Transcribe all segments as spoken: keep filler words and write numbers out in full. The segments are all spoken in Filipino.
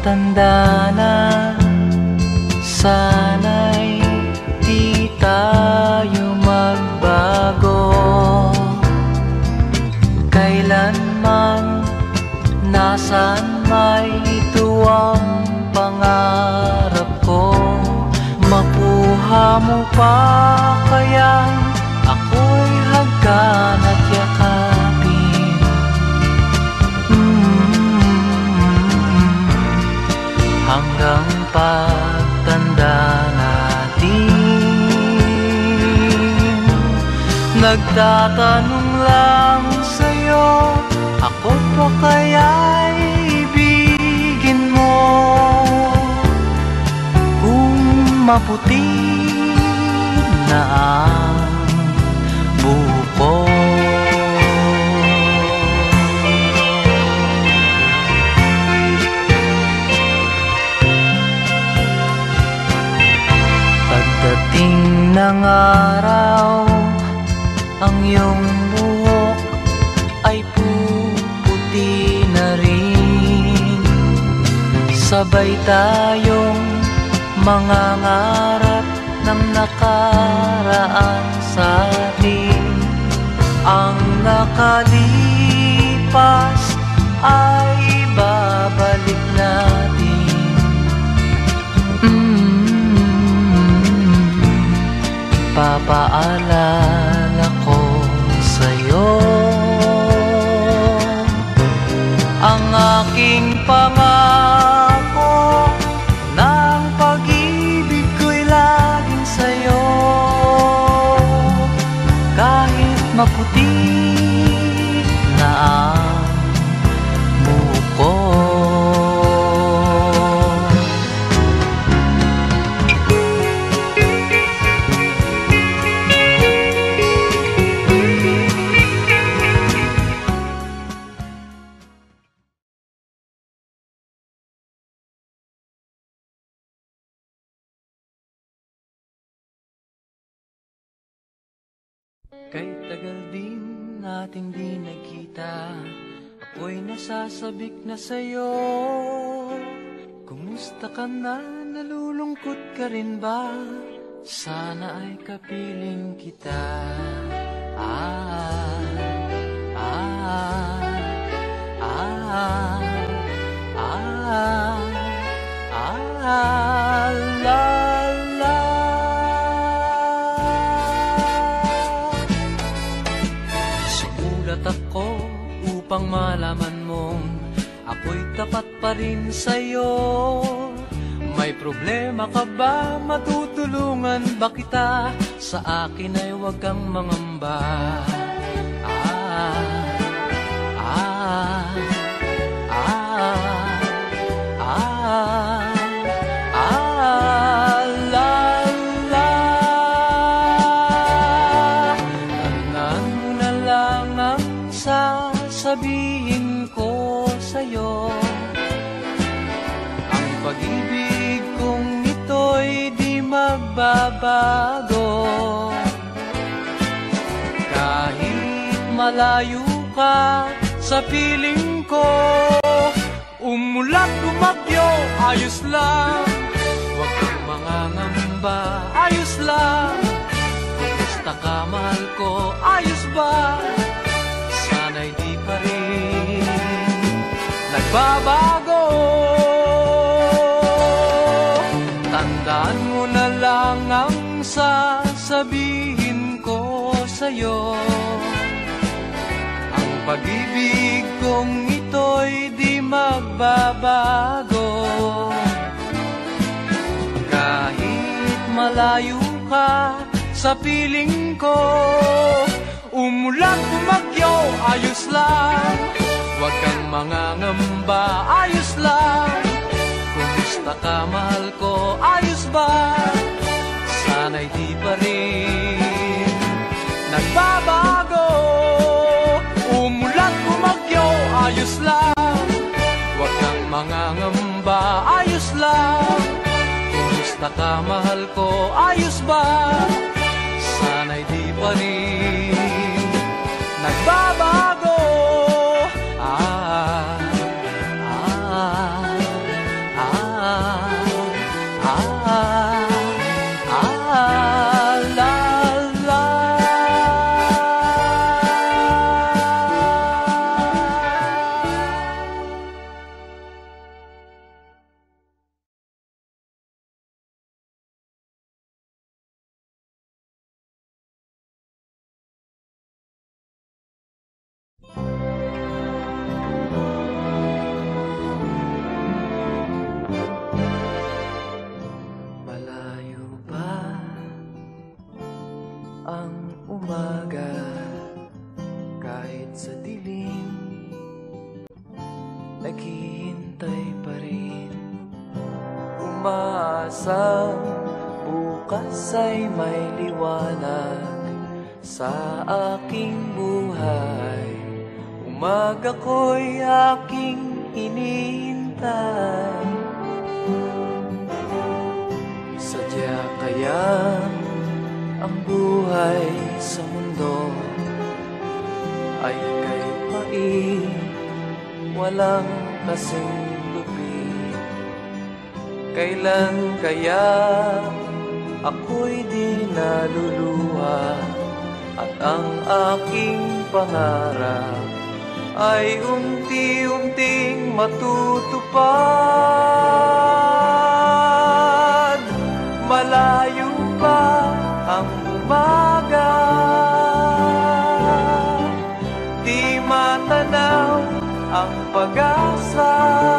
Magtatanda na, sana'y di tayo magbago. Kailanman, nasaan may ito ang pangarap ko. Makuha mo pa kaya ako'y hagkan at yakapin. mm-hmm. Hanggang pagtanda natin, nagtatanong lang sa'yo, ako pa kaya'y ibigin mo? Kung maputi na ang buko. Pagdating ng araw, ang iyong buhok ay puputi na rin. Sabay tayong mangangarap ng nakaraan sa atin. Ang nakalipas ay babalik natin. mm-hmm. Papaalala ko sa'yo ang aking pangako, ng pag-ibig ko'y laging sa'yo. Kahit maputi na ang buko. Kay tagal din nating di nagkita, ako'y nasasabik na sa'yo. Kumusta ka na? Nalulungkot ka rin ba? Sana ay kapiling kita. Ah, ah, ah, ah, ah, la, la. Sumulat ako upang malaman mong ako'y tapat pa rin sa'yo. May problema ka ba? Matutulungan ba kita? Sa akin ay huwag kang mangamba. Ah, ah, ah, ah, ah, la, la. Tandaan mo na lang ang sasabihin ko sa'yo. Ang pag-ibig kong ito'y di magbabago. Kahit malayo ka sa piling ko, umulat bumagyo, ayos lang. Huwag kang mangangamba, ayos lang. Kumusta ka, mahal ko, ayos ba? Sana'y di pa rin nagbabago. Tandaan mo na lang ang sasabihin ko sa'yo. Ang pag-ibig kong ito'y di magbabago. Kahit malayo ka sa piling ko, umulan bumagyo, ayos lang. Huwag kang mangangamba, ayos lang. Kumusta ka, mahal ko, ayos ba? Sana'y di pa rin nagbabago. Umulan bumagyo, ayos lang. Huwag kang mangangamba, ayos lang. Kumusta ka, mahal ko, ayos ba? Sana'y di pa rin nagbabago. Ah, ah, umaasang bukas ay may liwanag sa aking buhay. Umaga ko'y aking hinihintay. Sadya kaya ang buhay sa mundo ay kay pait, walang kasing lupit. Kailan kaya ako'y di naluluha at ang aking pangarap ay unti-unting matutupad. Malayo pa ang umaga, di matanaw ang pag-asa.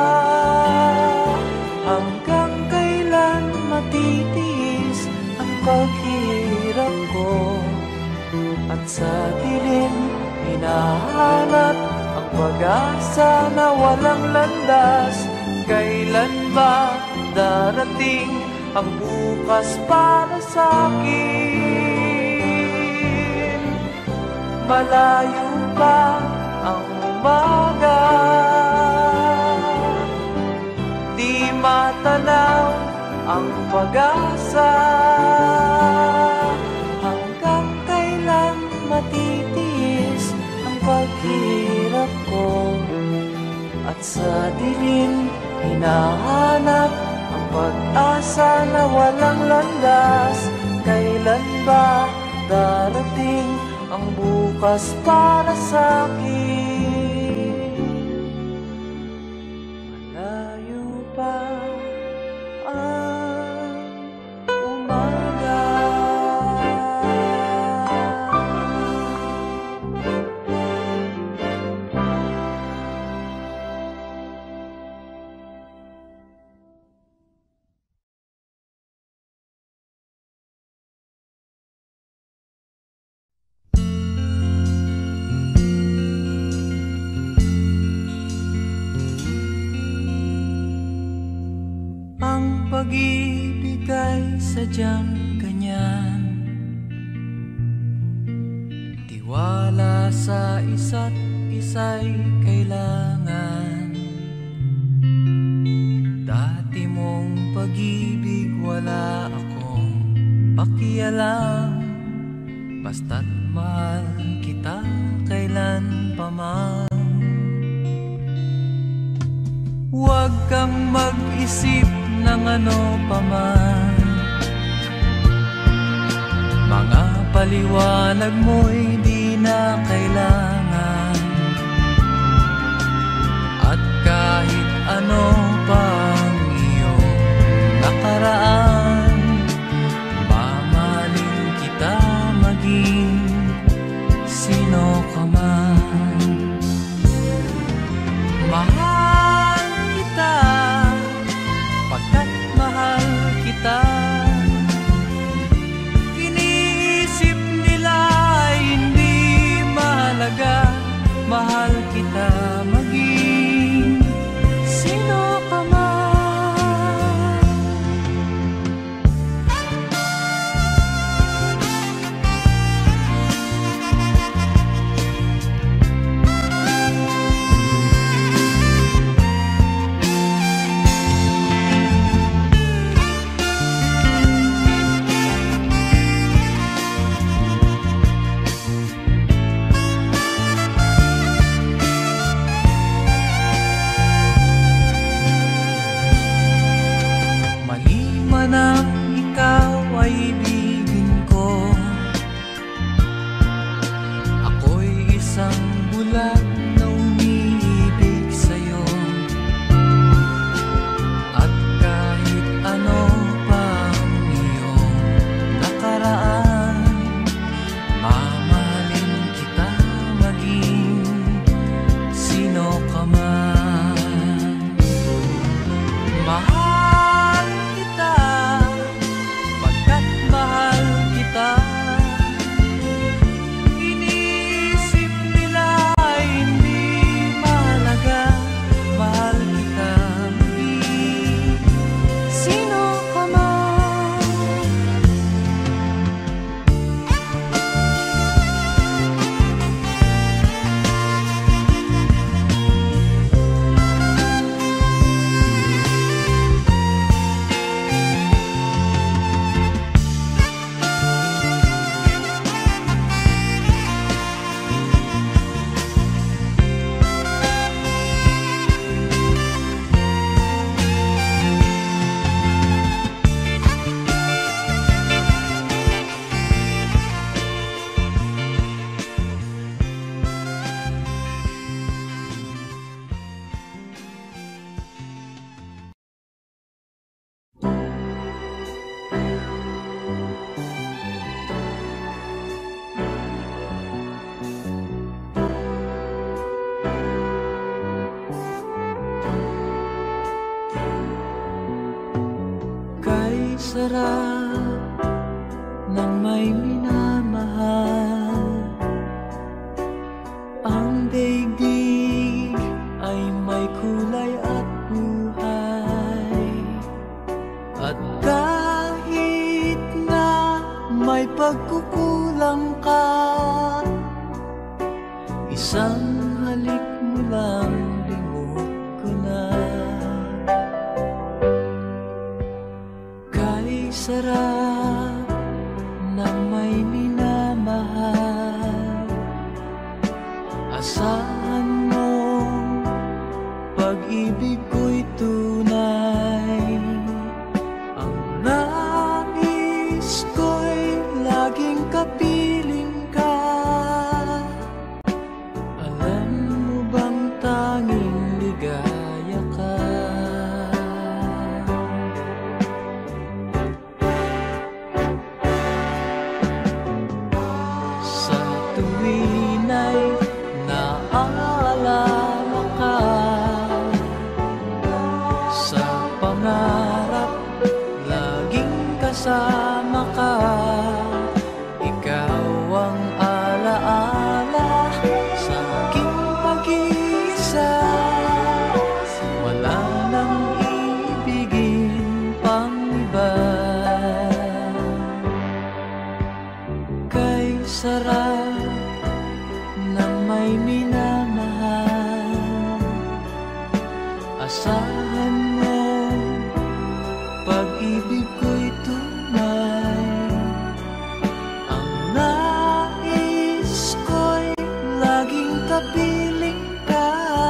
Hanggang kailan matitiis ang paghihirap ko, at sa dilim hinahanap ang pag-asa na walang landas. Kailan ba darating ang bukas para sa'kin? Malayo pa ang umaga, di matanaw ang pag-asa. Hanggang kailan matitiis ang paghirap ko, at sa dilim hinahanap ang pag-asa na walang landas. Kailan ba darating ang bukas para sa'kin? Malayo pa ang umaga. Ang pag-ibig ay sadyang ganyan, tiwala sa isa't isa'y kailangan. Dati mong pag-ibig wala akong pakialam, basta't mahal kita kailan pa man. Huwag kang mag-isip ng ano pa man, mga paliwanag mo'y di na kailangan. At kahit ano pang iyong nakaraan, mamahalin kita maging sino ka man. Mahal kita pagkat mahal kita. Iniisip nila ay hindi mahalaga, mahal kita maging sino ka man. Nang ikaw ay ibigin ko, ako'y isang bulag na umiibig sa'yo. At kahit ano pang iyong nakaraan, mamahalin kita maging sino ka man. Mahal kita pagkat mahal kita. Iniisip nila ay hindi mahalaga, mahal kita maging sino sarap ng may minamahal. Ang daigdig ay may kulay at buhay. At kahit na may pagkukulang ka, isang halik mo lang limot ko na. Kay sarap ng may minamahal, asahan mo pag-ibig ko'y tunay. Ang nais ko'y laging kapiling ka. Alam mo bang tanging ligaya ka? Sa tuwin ay naaalala ka, sa pangarap laging kasama ka. Ikaw ang alaala sa aking pag-iisa. Wala nang ibigin pang iba. Kay sarap ng may minamahal, asahan mo pag-ibig ko'y tunay. Ang nais ko'y laging kapiling ka.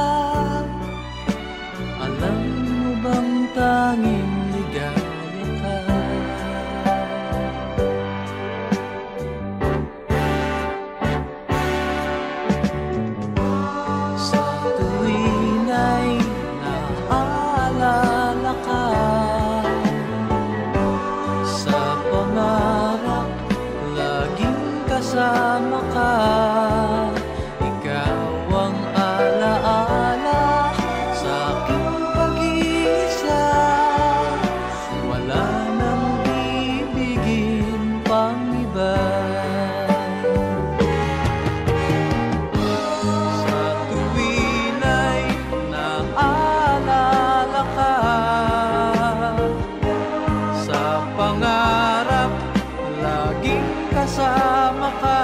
Alam mo bang tanging ligaya ka? Sa tuwin ay naaalala ka, sa pangarap laging kasama ka. Ikaw ang alaala sa aking pag-iisa. Wala nang ibigin pang iba. Sa tuwin ay naaalala ka, sa pangarap laging kasama ka.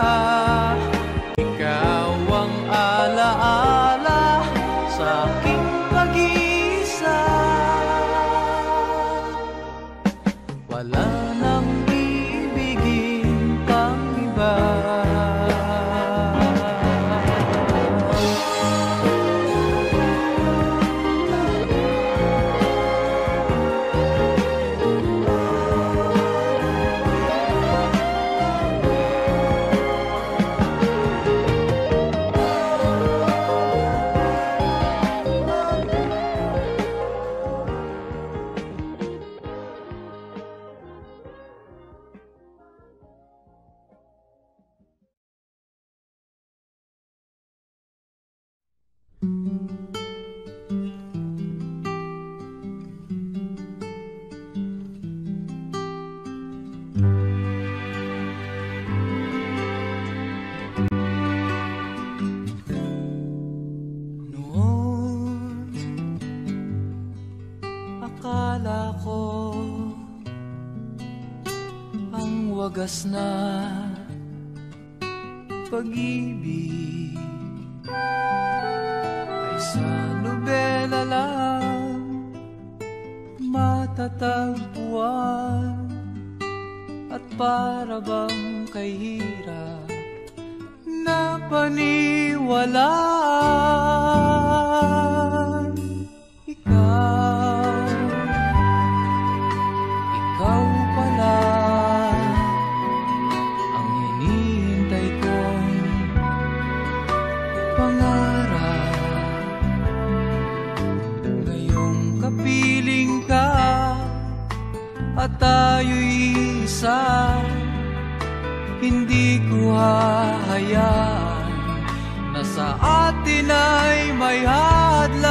Ikaw ang alaala sa aking pag-iisa. Wala nang ibigin pang iba. Noon, akala ko ang wagas na pag-ibig ay sa nobela lang matatagpuan. At para bang kay hirap na paniwalaan. Ikaw, ikaw pala ang hinihintay kong pangarap. Ngayong kapiling ka at tayo'y isa, hindi ko hahayaan na sa atin ay may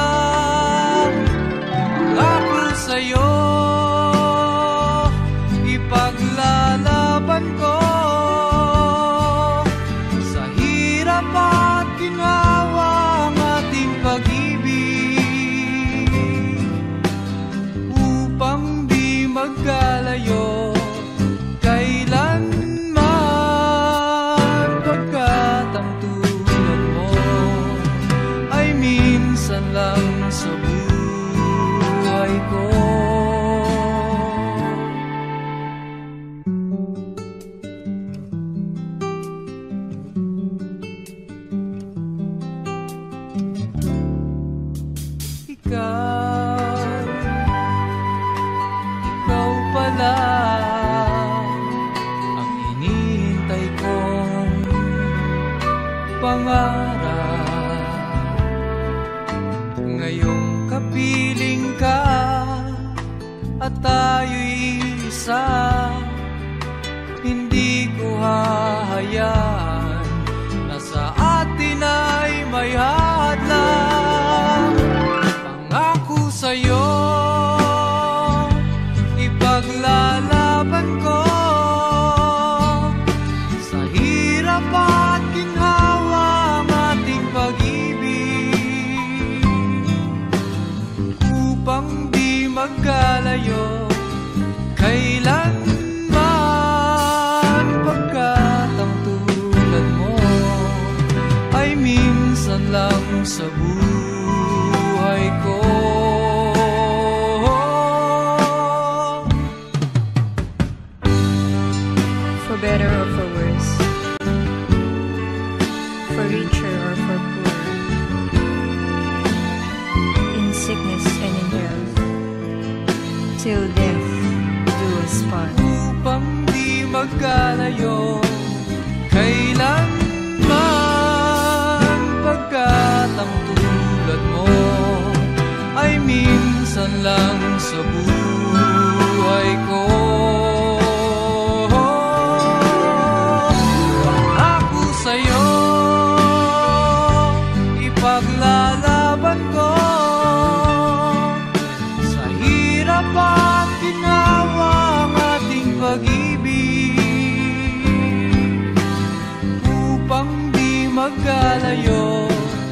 hadlang. Pangako sa'yo, lang ang hinihintay kong pangarap. Ngayong kapiling ka at tayo'y isa, hindi ko hahayaan na sa atin ay may hadlang. Pangako sa'yo, ipaglalaban ko sa hirap at ginhawa ang ating pag-ibig, upang di magkalayo kailanman, pagkat ang tulad mo ay minsan lang sa buhay ko. For better or for worse, for richer or for poor, in sickness and in health, till death do us part. Upang di magkalayo kailanman, pagkat ang tulad mo ay minsan lang sa buhay ko. Pangako sa'yo, ipaglalaban ko sa hirap at ginawa ang ating pag-ibig, upang di magkalayo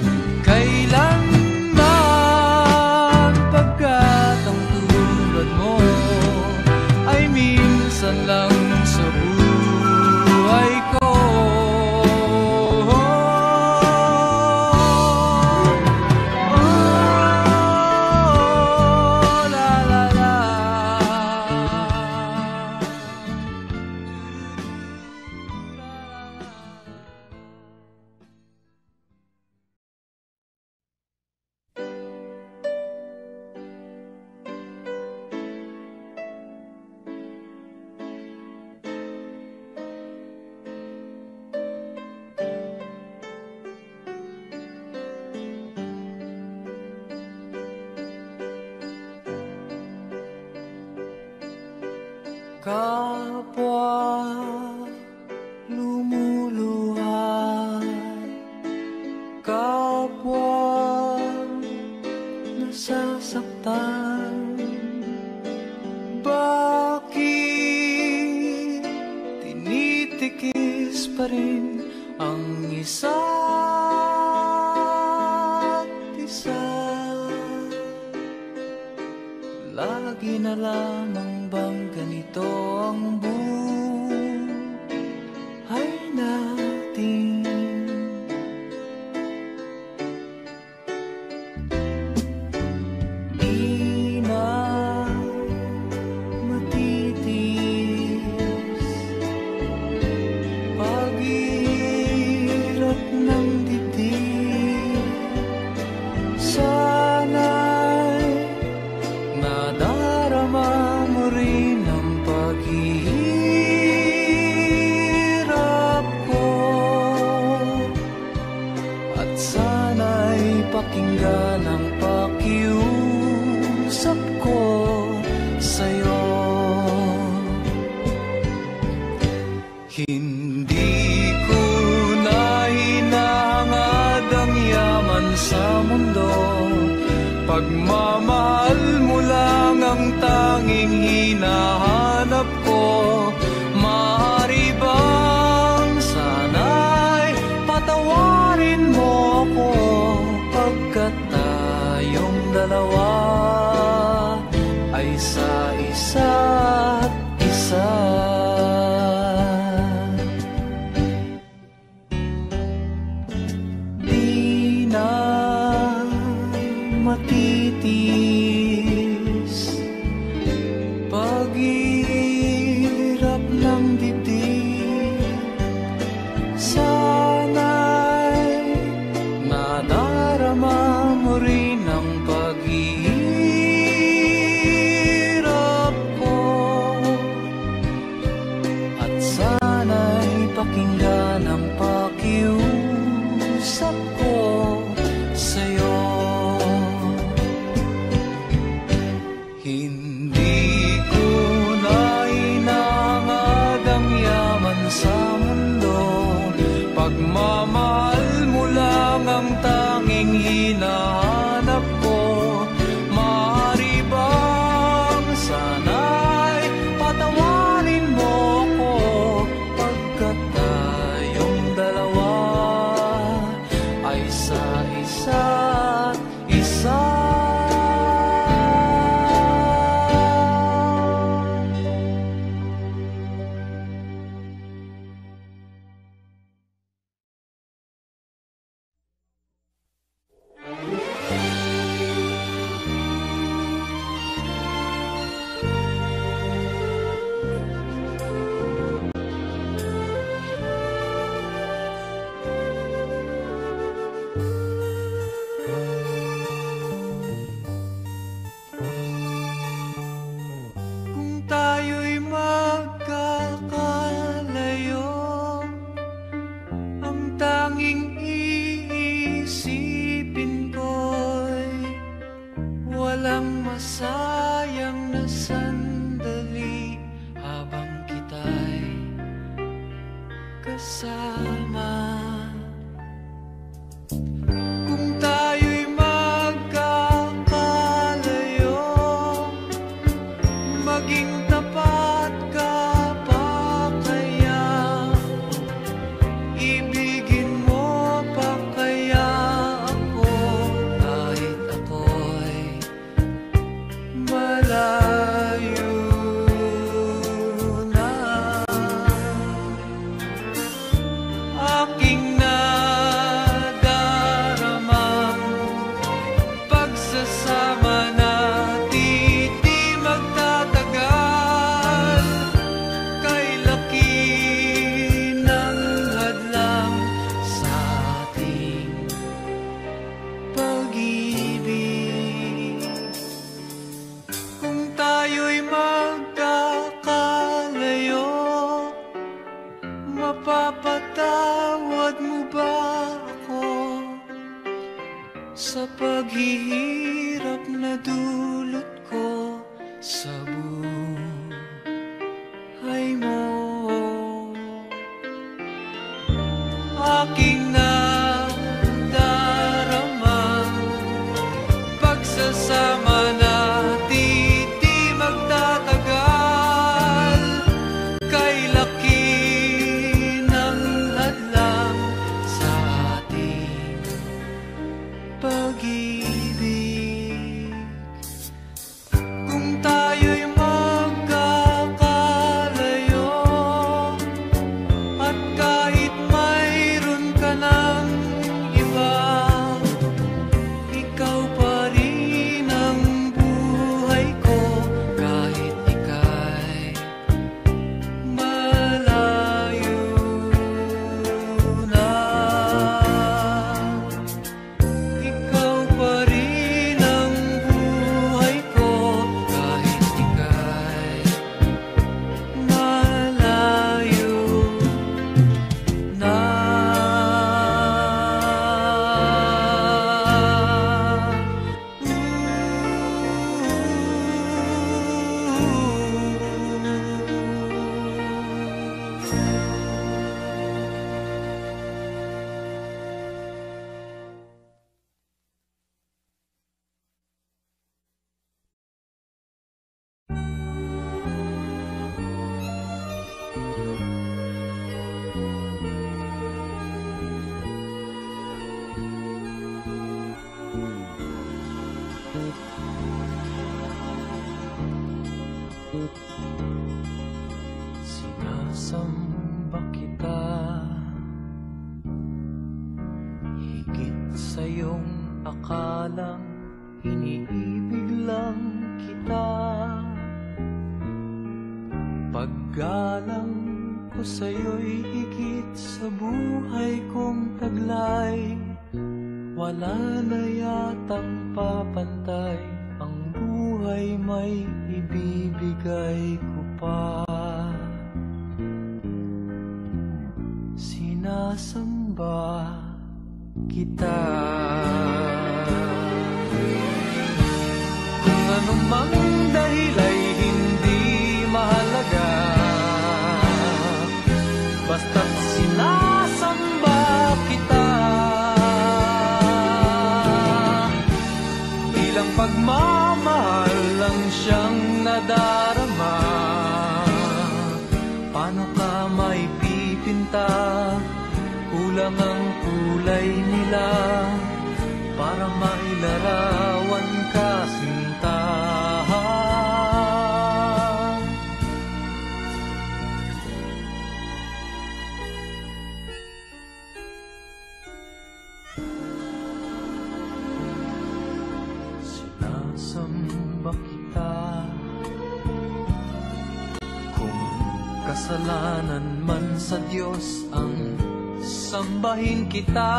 kailanman, pagkat ang tulad mo ay minsan lang sa buhay ko. Oh, la la la. Kapwa lumuluhay, kapwa nasasaktan, bakit tinitikis pa rin ang isa't isa? Lagi na lamang bang ganito ang buhay natin? Di na matitis paghirap ng dibdib. Sana'y nadarama mo rin ang paghihirap ko, at sana'y pakinggan ang pakiusap ko sa'yo. Hindi ko na hinahangad ang yaman sa mundo, pagmamahal mo lang ang tanging hinahanap ko. Maaari bang sana'y patawarin mo ako, pagkat tayong dalawa ay sa isa't isa. Di na matitis paghirap ng dibdib. Sana'y nadarama mo rin ang paghihirap ko, Hindi ko na inangad ang yaman sa mundo, pagmamahal mo lang ang tanging hinahanap ko. Maaari bang sana'y patawarin mo ko, pagkat tayong dalawa ay sa isa't isa. Mapapatawad mo ba ako sa paghihirap na dulot ko sa buhay mo? Aking nadaramang pagsasama natin di magtatagal, kay laki pag-ibig. Kung tayo'y magkakalayo at kahit mayroon ka ng iba, ikaw pa rin ang buhay ko kahit ika'y malayo na. Sinasamba kita, higit sa iyong akalang iniibig lang kita. Paggalang ko sa'yo'y higit sa buhay kong taglay, wala na yatang papantay, ang buhay may ibibigay ko pa. Sinasamba kita. Kung anumang dahil ay nadarama. Paano ka maipipinta? Kulang ang kulay nila para mailarawan ka, sinta. Sinasamba kita kung kasalanan man sa Diyos ang sambahin kita.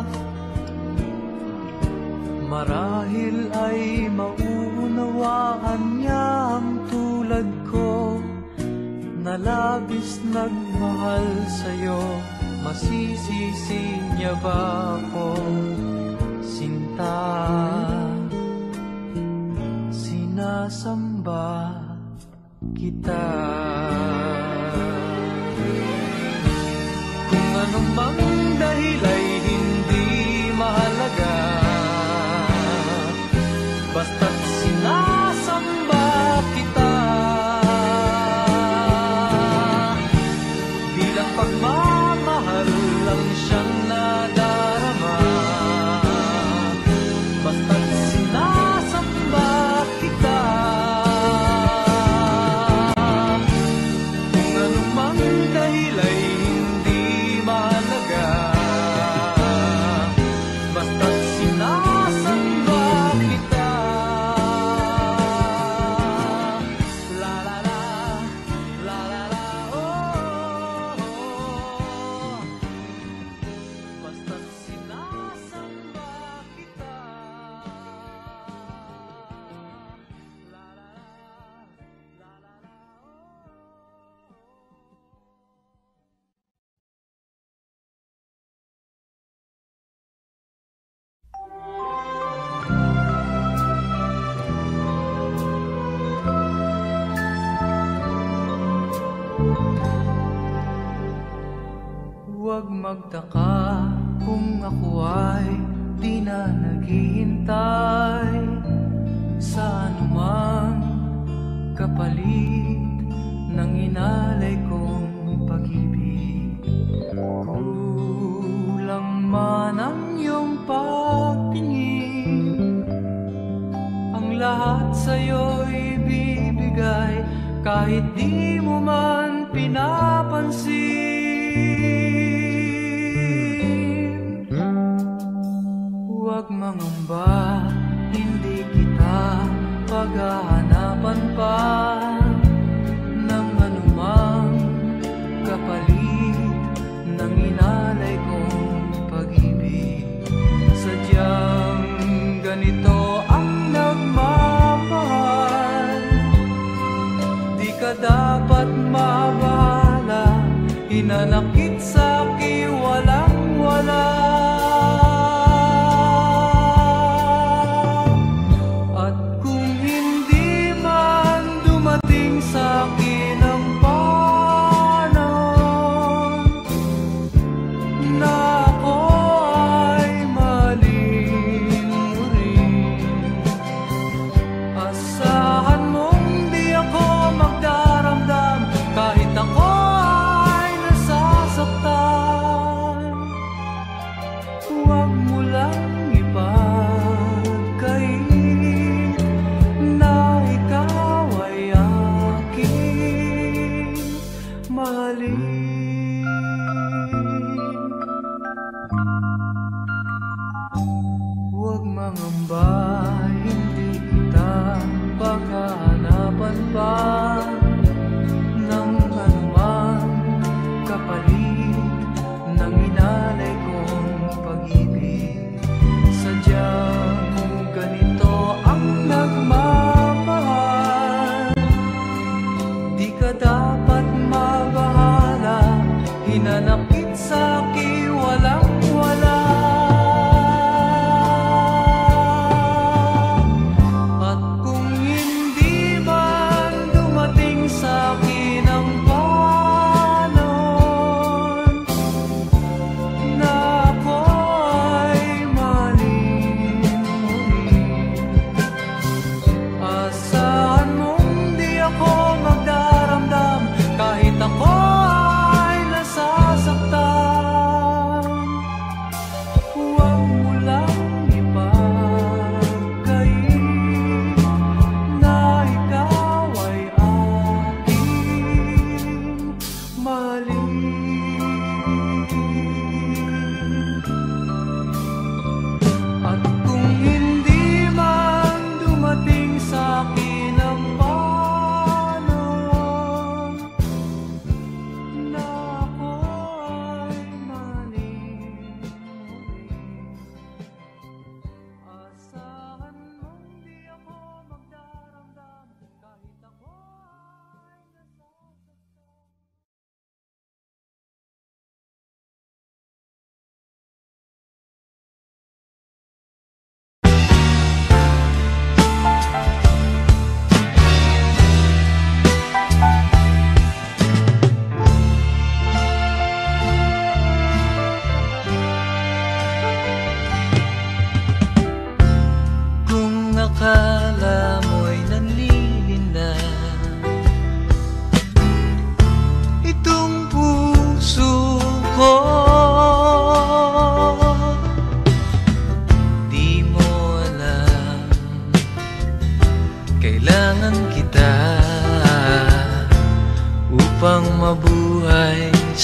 Marahil ay mauunawaan niya ang tulad ko na labis nagmahal sa'yo. Masisisi niya ba ako, sinta? Sinasamba kita. Kung anumang dahil ay hindi mahalaga, basta't sinasamba kita. Bilang pagmamahal lang siyang nadarama, basta't sinasamba kita. Kung anumang dahil ay hindi mahalaga, basta't sinasamba kita. La la la, la la la, oh, oh. Basta't sinasamba kita. La la la, la la la, Huwag magtaka kung ako ay di na naghihintay sa anumang kapalit ng inalay kong pag-ibig. Kulang man ang iyong pagtingin, ang lahat sa'yo'y bibigay kahit di mo man pinapansin. Huwag mangamba, hindi kita paghahanapan pa ng anumang kapalit ng inalay kong pag-ibig. Sadyang ganito ang nagmamahal, di ka dapat mabahala, hinanakit sa'ki walang-wala.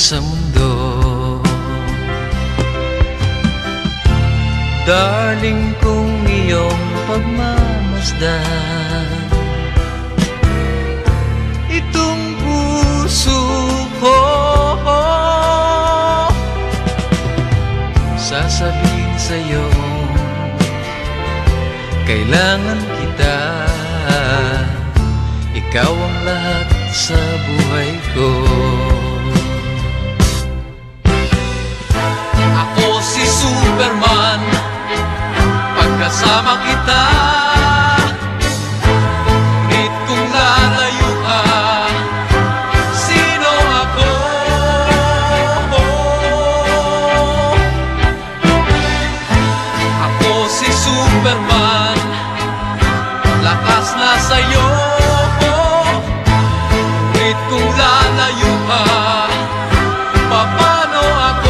sa mundo. Darling, kung iyong pagmamasdan itong puso ko, sasabihin sa'yo, kailangan kita. Ikaw ang lahat sa buhay ko. Ako si Superman, pagkasama kita. Ngunit kung lalayo ka, sino ako? Ako si Superman, lakas na sa'yo. Ngunit kung lalayo ka, paano ako?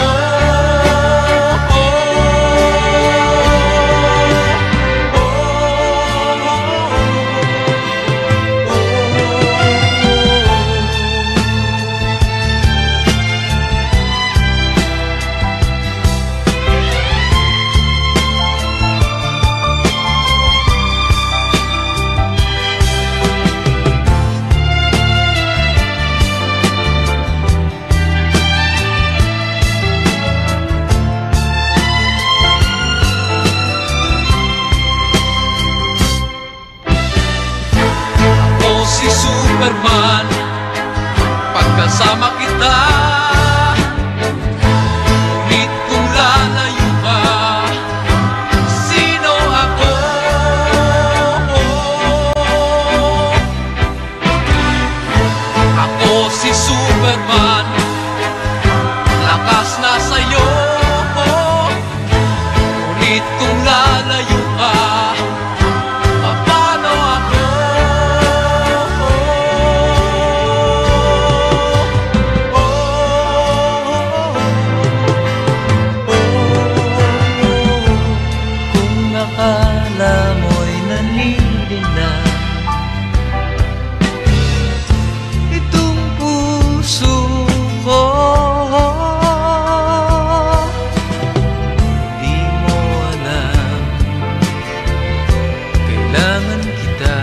Si Superman, pagkasama kita. Ngunit kung lalayo ka, sino ako? Ako si Superman, lakas na sa'yo. Ngunit kung lalayo ka, paano ako? Akala mo'y nanilin na itong puso ko. Di mo alam, kailangan kita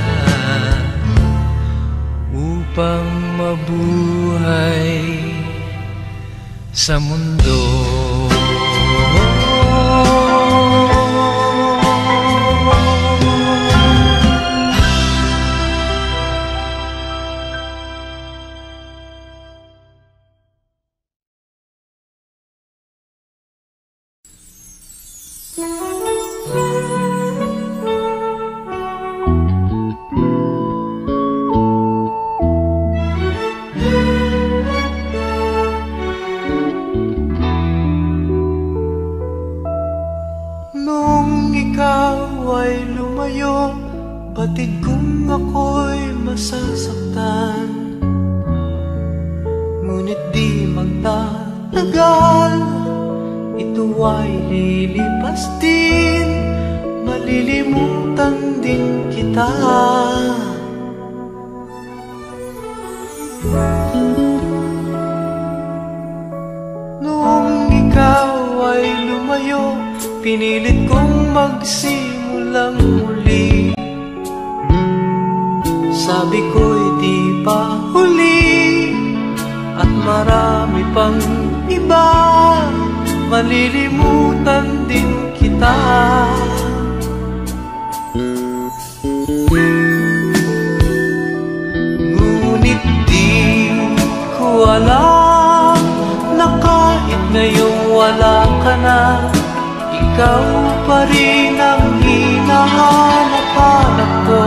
upang mabuhay sa mundo. Nung ikaw ay lumayo, batid kong ako'y masasaktan. Ngunit di magtatagal, ito ay lilipas din. Malilimutan din kita. Nung ikaw ay lumayo, pinilit kong magsimulang muli. Sabi ko'y di pa huli, at marami pang iba. Malilimutan din kita. Ngunit di ko alam na kahit ngayong wala ka na, ikaw pa rin ang hinahanap-hanap ko.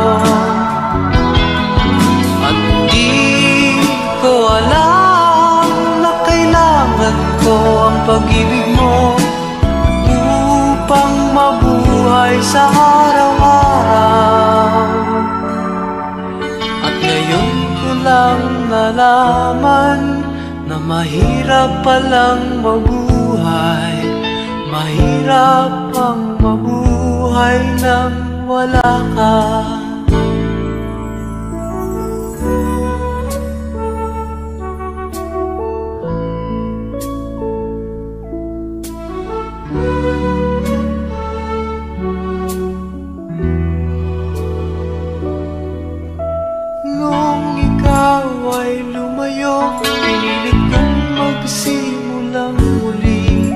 At di ko alam na kailangan ko ang pag-ibig mo upang mabuhay sa araw-araw. At ngayon ko lang nalaman na mahirap palang mabuhay. Mahirap ang mabuhay nang wala ka. ay lumayo, pinilit kong magsimulang muli.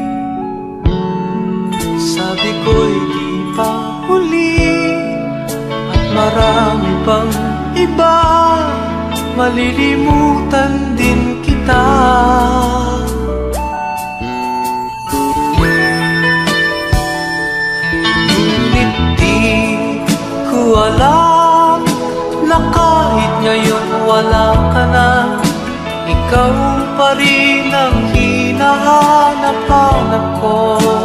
Sabi ko'y di pa huli, at marami pang iba, malilimutan din kita. Ngunit di ko alam na kahit ngayon wala ka na, ikaw pa rin ang hinahanap-hanap ko.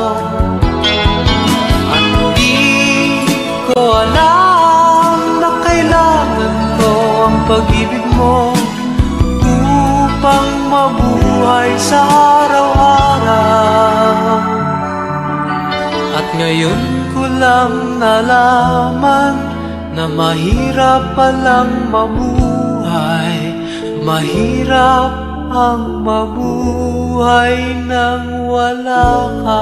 At di ko alam na kailangan ko ang pag-ibig mo upang mabuhay sa araw-araw. At ngayon ko lang nalaman na mahirap palang mabuhay, mahirap ang mabuhay nang wala ka.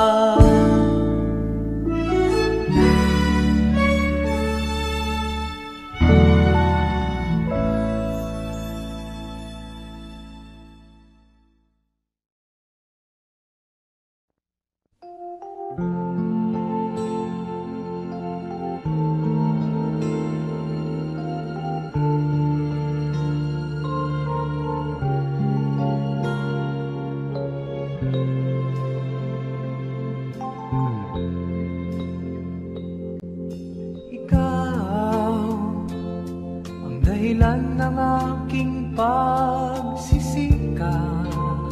Dahilan ng aking pagsisikap,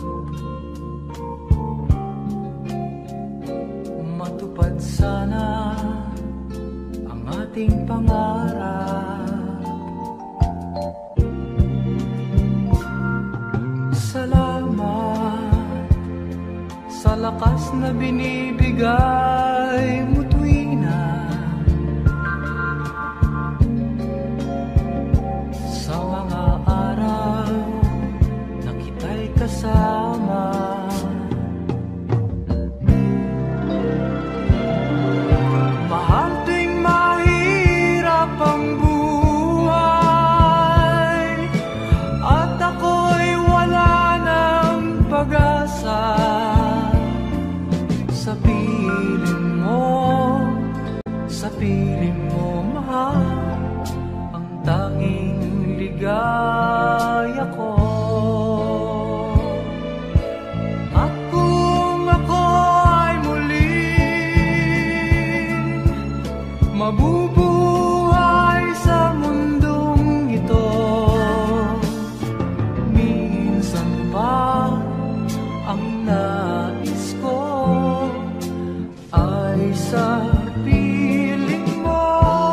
matupad sana ang ating pangarap. Salamat sa lakas na binibigay mo tuwing na kasama. Mahal tuwing mahirap ang buhay, at ako'y wala ng pag-asa. Sa piling mo, sa piling mo, mahal, ang tanging ligaya ko. Mabubuhay sa mundong ito, minsan pa ang nais ko ay sa piling mo.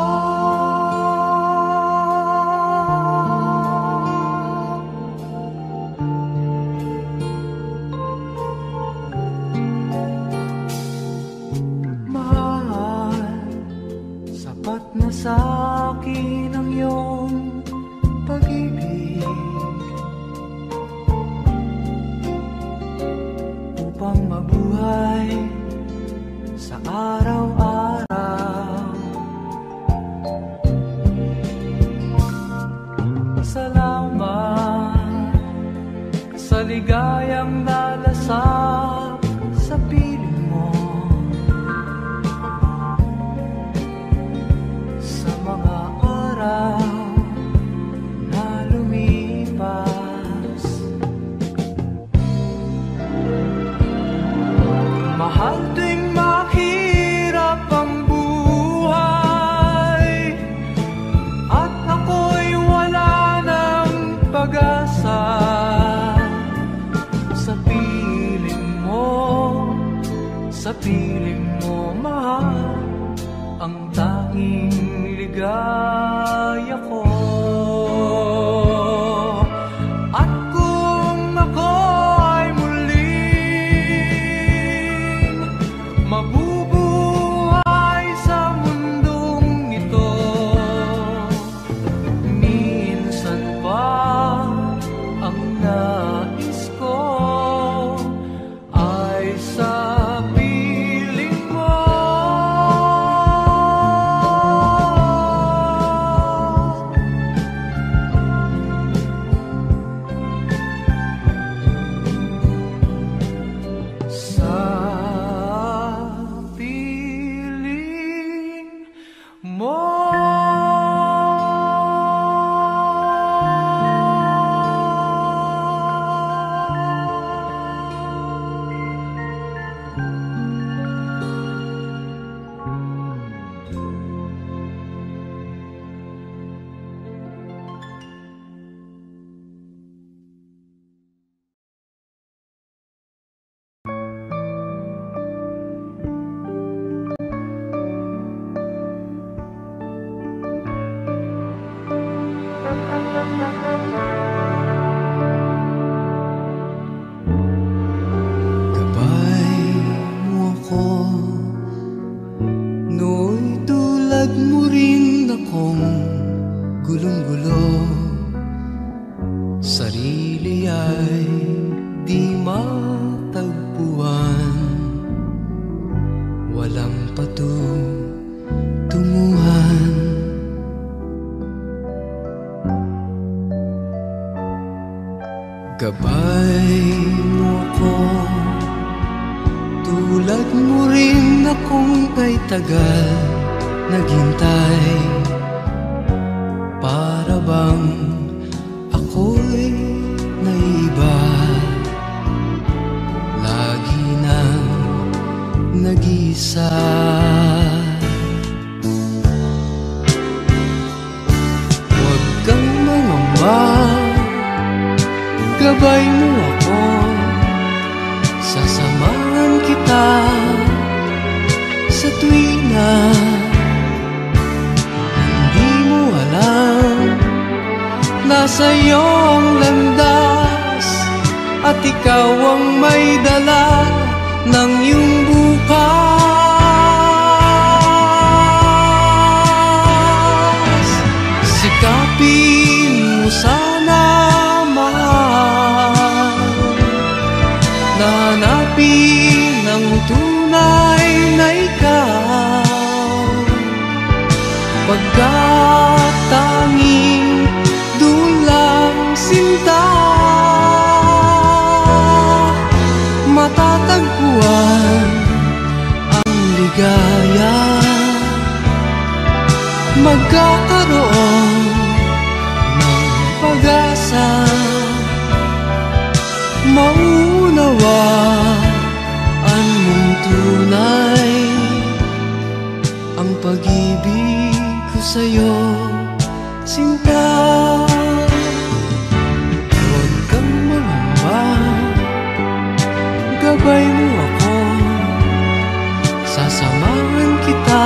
Sapat na sa akin ang iyong pag-ibig upang mabuhay sa araw-araw. Salamat sa ligayang nalasap sa piling mo. Na lumipas, mahal tuwing mahirap ang buhay, at ako'y wala ng pag-asa. Sa piling mo, sa piling mo, mahal, ang tanging ligaya ko. At kung ako ay muling mabubuhay sa mundong ito, minsan pa ang nais ko ay sa piling mo. Gabay mo ako, tulad mo rin akong kay tagal naghintay. Para bang ako'y naiba, lagi nang nag-isa. Huwag kang mangamba, gabay mo ako, sasamahan kita sa tuwina. Hindi mo alam, nasa iyo ang landas, at ikaw ang may dala ng iyong bukas. Sikapin mo sana, hanapin ang tunay na ikaw, pagkat tanging dulang sinta matatagpuan ang ligaya. Magkakaroon ng pag-asa, maunawaan mong tunay ang pag-ibig ko sa'yo, sinta. Huwag kang mangamba, gabay mo ako, sasamahan kita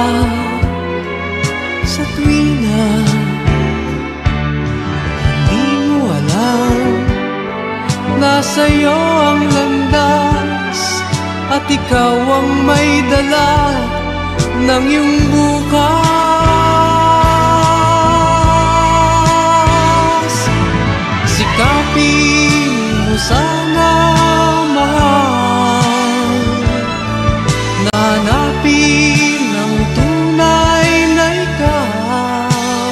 sa tuwina. Hindi mo alam, nasa iyo ang landas, at ikaw ang may dala ng iyong bukas. Sikapin mo sana, mahal, na hanapin ang tunay na ikaw,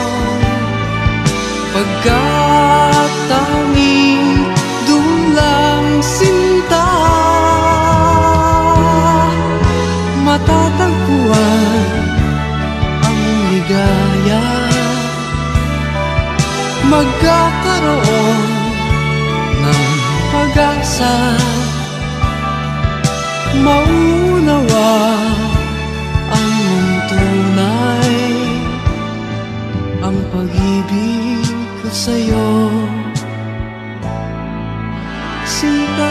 pagkat tanging sinta matatagpuan ang ligaya. Magkakaroon ng pag-asa, maunawa ang mong tunay ang pag-ibig ko sa'yo, sinta.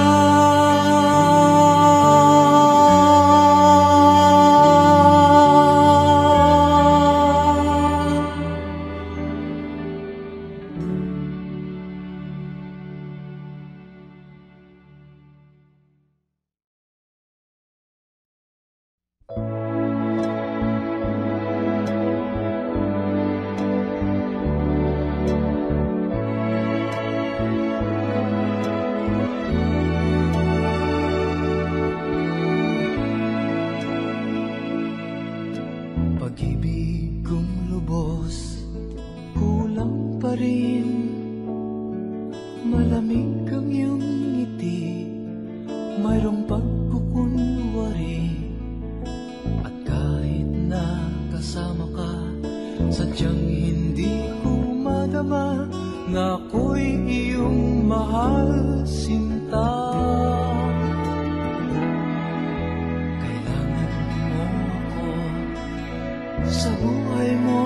Pag-ibig kong lubos, kulang pa rin. Malamig ang iyong ngiti, mayroong pagkukunwari. At kahit na kasama ka, sadyang hindi ko madama na ako'y iyong mahal, sinta. Sa buhay mo,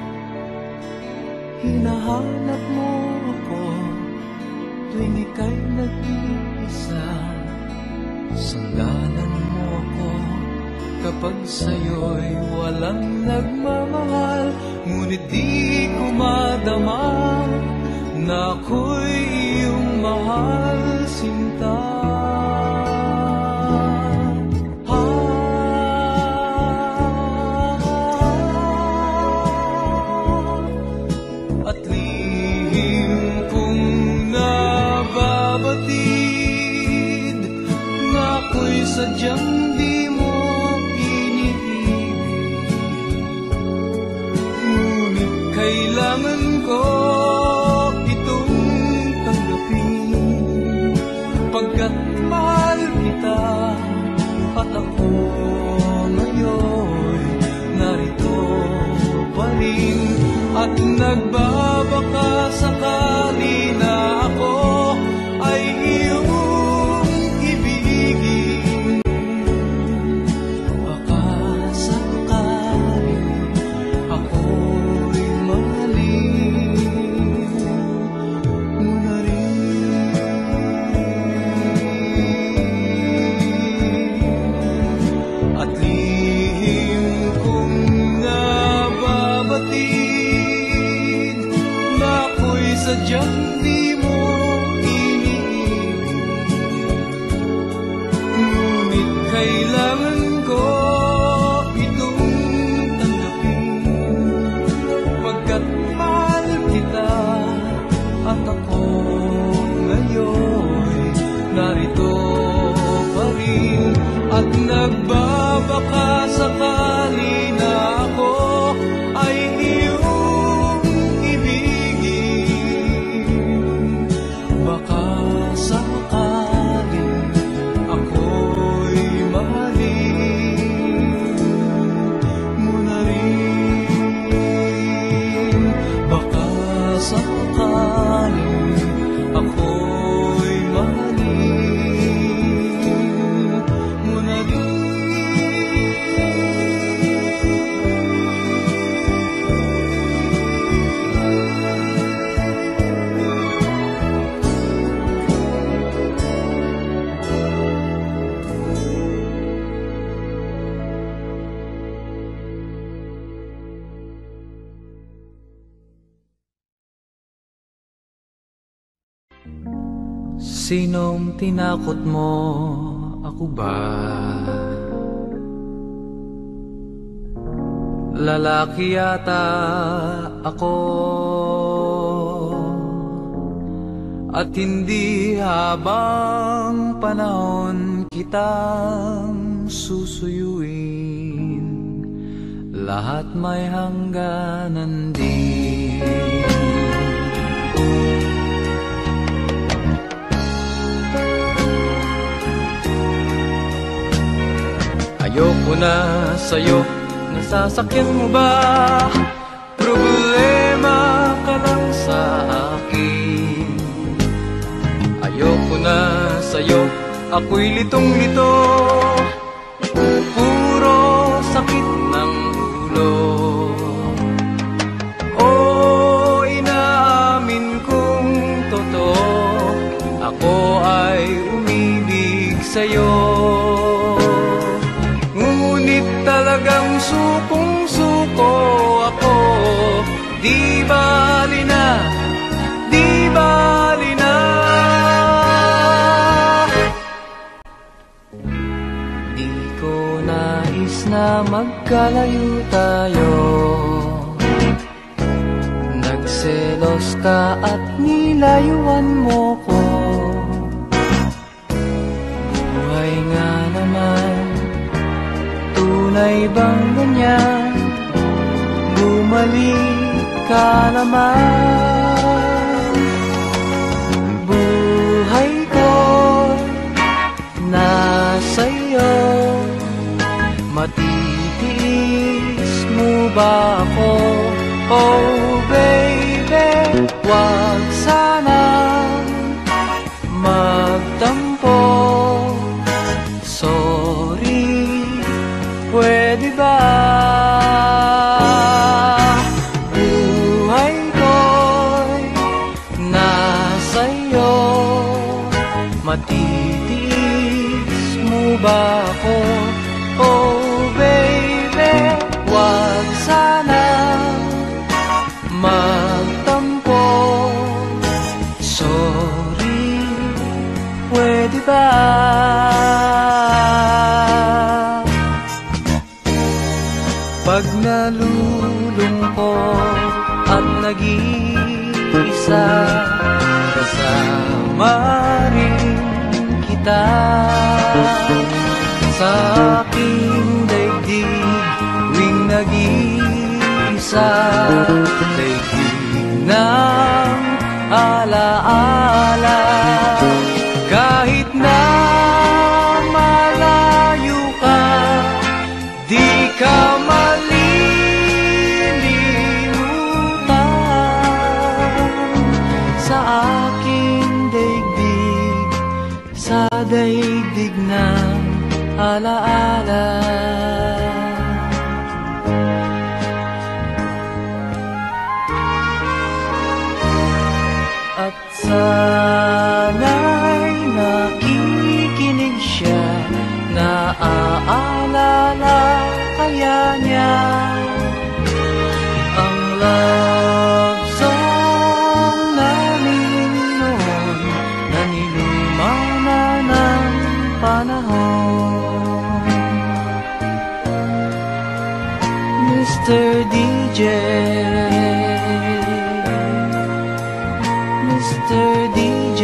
hinahanap mo ako tuwing ika'y nag-iisa. Sanggalan mo ako kapag sa'yo'y walang nagmamahal. Ngunit di ko madama na ako'y iyong mahal, sinta. Sadyang di mo iniibig, ngunit kailangan ko itong tanggapin. nagbabaka sakali na ako ay iyong ibigin. Baka sakali ako'y mahalin mo na rin. At lihim kong nababatid na ako'y sadyang di mo iniibig. Ngunit kailangan ko itong tanggapin, pagkat mahal kita at ako ngayon narito pa rin. At nagbabaka sakali na ako ay iyong ibigin. Baka sakali ako'y mahalin mo na rin. Baka sakali ako'y mahalin mo na rin. Sinong tinakot mo? Ako ba? Lalaki yata ako, at hindi habang panahon kitang susuyuin. Lahat may hangganan din. Ayoko na sa'yo, nasasakyan mo ba? Problema ka lang sa akin. Ayoko na sa'yo, ako'y litong-lito, puro sakit ng ulo. Oh, inaamin kong totoo, ako ay umibig sa'yo. Ngunit talagang sukong-suko ako. Di bali na, di bali na. Di ko nais na magkalayo tayo. Nagselos ka at nilayuan mo ko. Buhay nga naman, tunay bang ganyan? Bumalik ka naman. Buhay ko nasa iyo, matitiis mo ba ako? Oh baby, wag sanang magtampo. Sorry, pwede ba? Buhay ko'y nasa iyo, matitiis mo ba ako? Oh baby, wag sanang magtampo. Sorry, pwede ba? Pag nalulungkot at nag-iisa, kasama rin kita. Sa aking daigdig, tuwing nag-iisa, daigdig ng alaala. Kahit na malayo ka, di ka malilimutan. daigdig ng alaala. At sana'y nakikinig siya, naaalala kaya niya ang love song namin noon na nilumana ng panahon. Mister D J, Mister D J,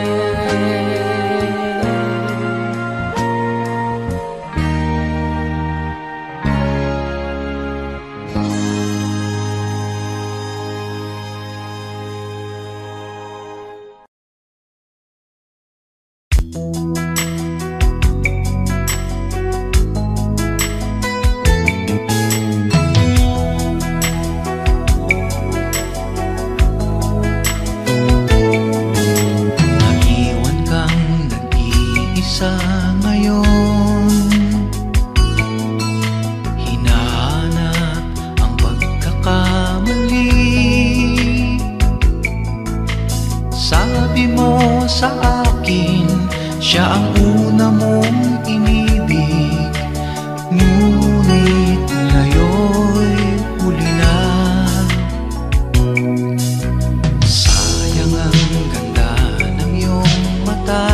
naiwan kang nag-iisa ngayon, hinahanap ang pagkakamali. Sabi mo sa akin, siya ang una mong inibig, ngunit ngayon'y huli na. Sayang ang ganda ng iyong mata,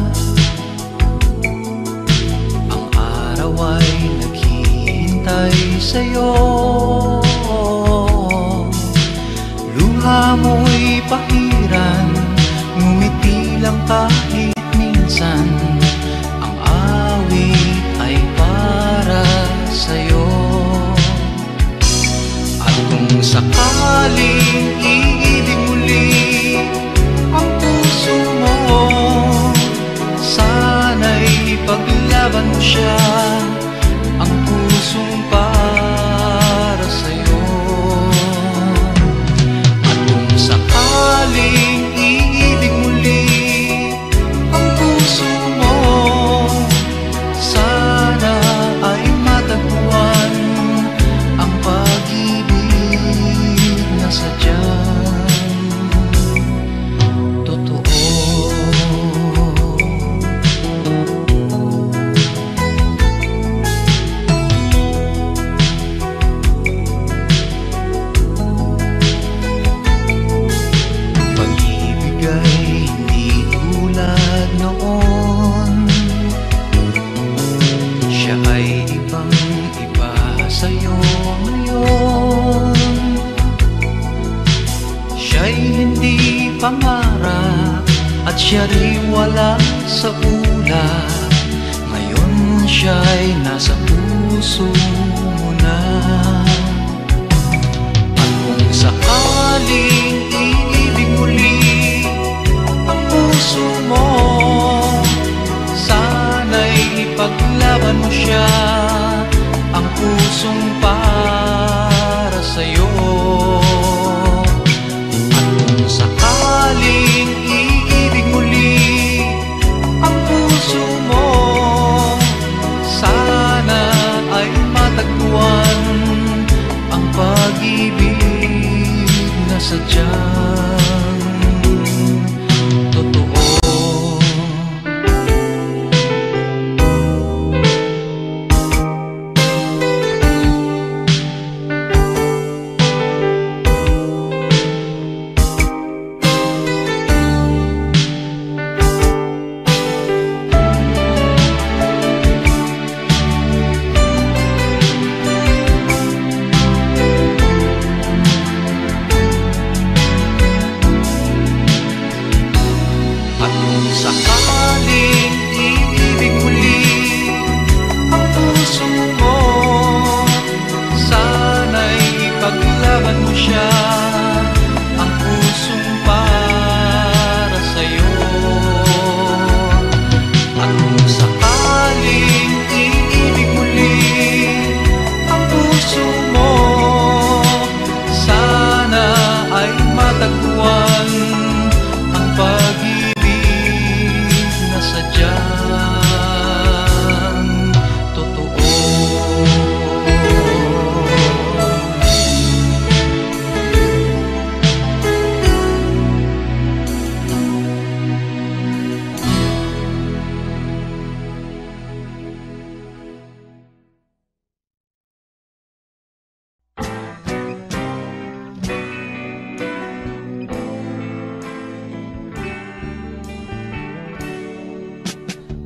ang araw ay naghihintay sa'yo. Luha mo'y pahiran, ngumiti lang kahit minsan, ang awit ay para sa'yo. At kung sakaling iibig muli ang puso mo, sana'y paglaban mo siya, ang pusong para sa'yo. At kung sakaling iibig muli ang puso mo, sana ay matagpuan ang pag-ibig na sadyang totoo. Pag-ibig ay hindi tulad noon, siya ay ibang iba sa'yo ngayon. Siya'y hindi pangarap at siya rin wala sa ulap, ngayon siya'y nasa puso mo na. At kung sakaling iibig muli ang puso mo, sana'y ipaglaban mo siya, ang pusong para sa'yo. At kung sakaling iibig muli ang puso mo, sana ay matagpuan ang pag-ibig na sadyang totoo. At kung sakaling iibig muli ang puso mo, sana'y ipaglaban mo siya, ang pusong para sa'yo. At kung sakaling iibig muli ang puso mo, sana ay matagpuan ang pag-ibig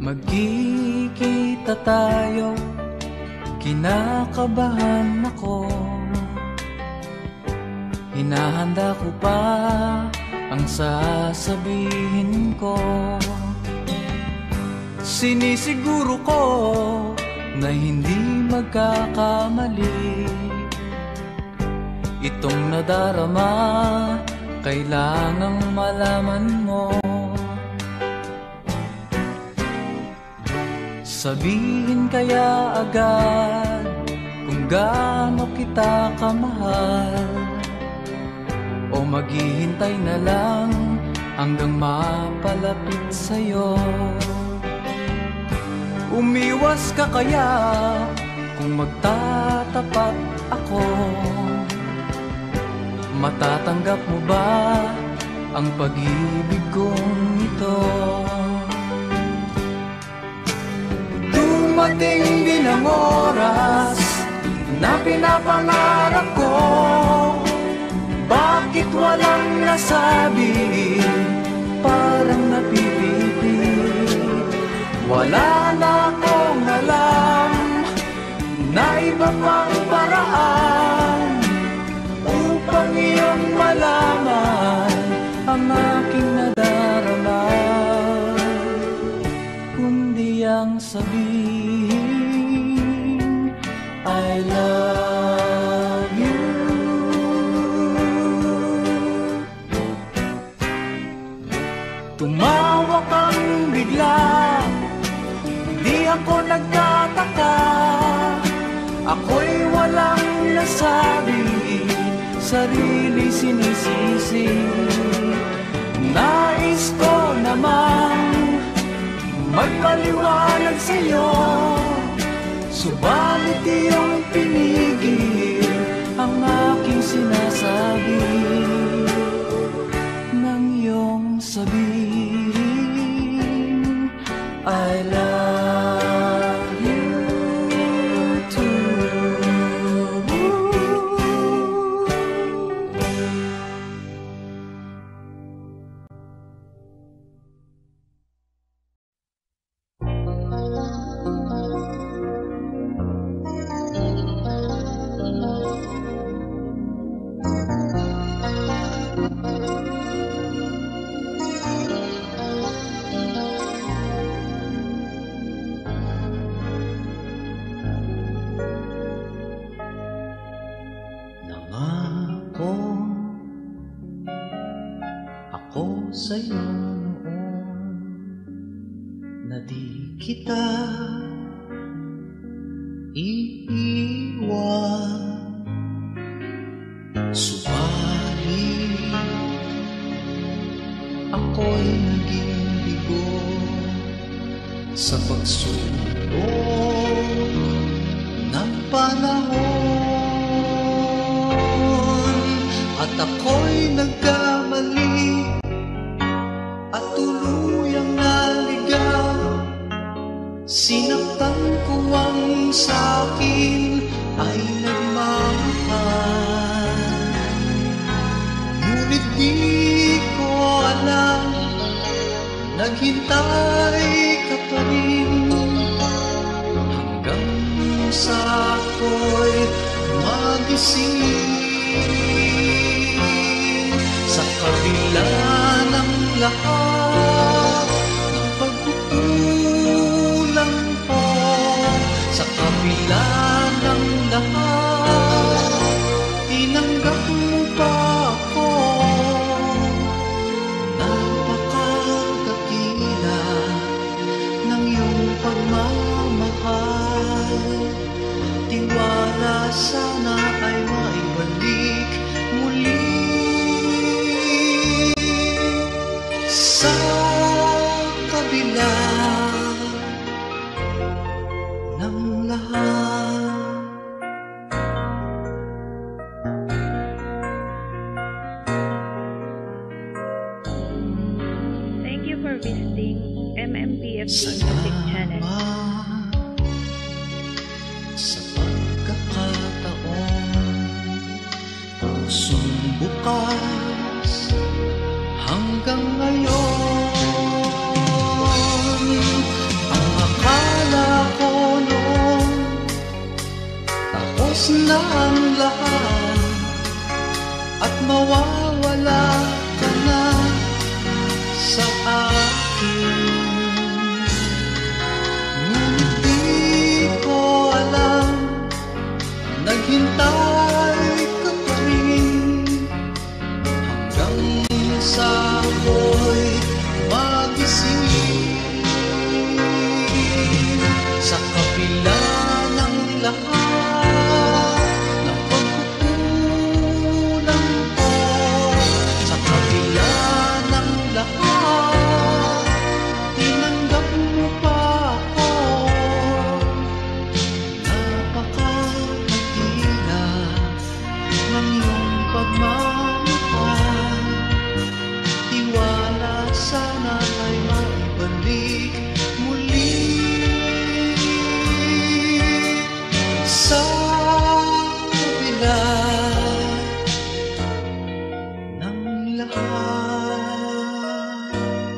Magkikita tayo, kinakabahan ako. Hinahanda ko pa ang sasabihin ko. Sinisiguro ko na hindi magkakamali. Itong nadarama, kailangang malaman mo. Sabihin kaya agad kung gaano kita kamahal, o maghihintay na lang hanggang mapalapit sa'yo. Umiwas ka kaya kung magtatapat ako? Matatanggap mo ba ang pag-ibig kong ito? Dumating din ang oras na pinapangarap ko. Bakit walang nasabi? Parang napipipit. Wala na akong alam na iba pang paraan upang iyong malaman ang aking nadarama, kundi ang sabihin I love you. Tumawa kang bigla, di ako nagtataka. Ako'y walang nasabi, sarili sinisisi. Nais ko namang magpaliwanag sa'yo, subalit iyong pinigil ang aking sinasabi. Nang iyong sabihin I love you too. Nangako ako sa'yo noon na di kita iiwan. Subalit ako'y naging bigo sa pagsulong ng panahon, at ako'y nagkamali at tuluyang naligaw. Sinaktan ko ang sa'kin ay nagmamahal, ngunit di ko alam naghintay ka pa rin hanggang sa ako'y magising. Sa kabila ng lahat ng pagkukulang ko, sa kabila ng lahat, tinanggap mo pa ako. Napakadakila ng iyong pagmamahal. Tiwala sana ay maibalik muli sa kabila ng lahat. Thank you for visiting M M P F D Music Channel. Sa pagkakataon, pusong bukas hanggang ngayon, Tapos na ang lahat at mawawala ka na sa akin. Ngunit di ko alam, naghintay ka pa rin hanggang sa ako'y magising. Sa kabila ng lahat ng pagkukulang ko, sa kabila ng lahat, tinanggap mo pa ako. Napakahila ng iyong pagmamahal. Tiwala sana ay maibalik muli. Sa kabila ng lahat.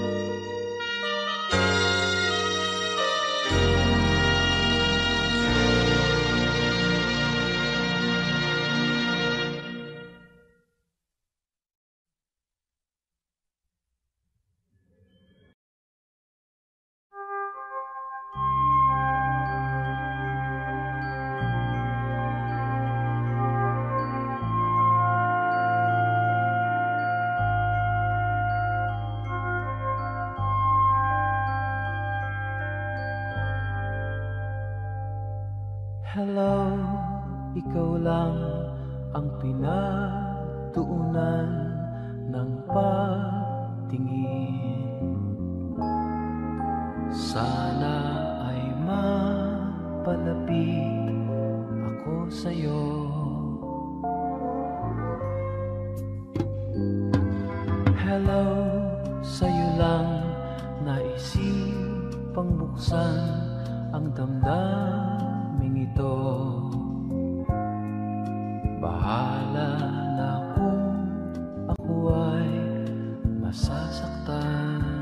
Hello, ikaw lang ang pinagtuunan ng pagtingin. Sana ay mapalapit ako sa'yo. Hello, sa'yo lang naisipang buksan ang damdamin ito. Bahala na kung ako ay masasaktan.